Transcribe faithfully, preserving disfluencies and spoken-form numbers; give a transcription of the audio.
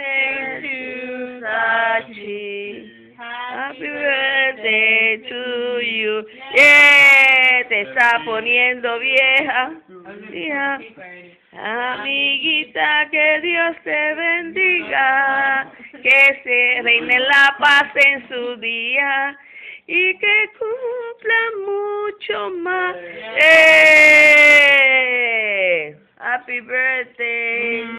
birthday to Sachi. Happy birthday to you. Yeah, te está poniendo vieja. Hija. Amiguita, que Dios te bendiga. Que se reine la paz en su día. Y que cumpla mucho más. Eh, Happy birthday.